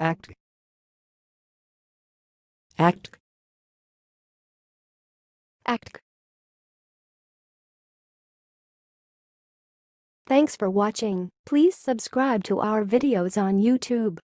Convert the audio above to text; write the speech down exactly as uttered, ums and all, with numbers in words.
act, act, Act. Thanks for watching. Please subscribe to our videos on YouTube.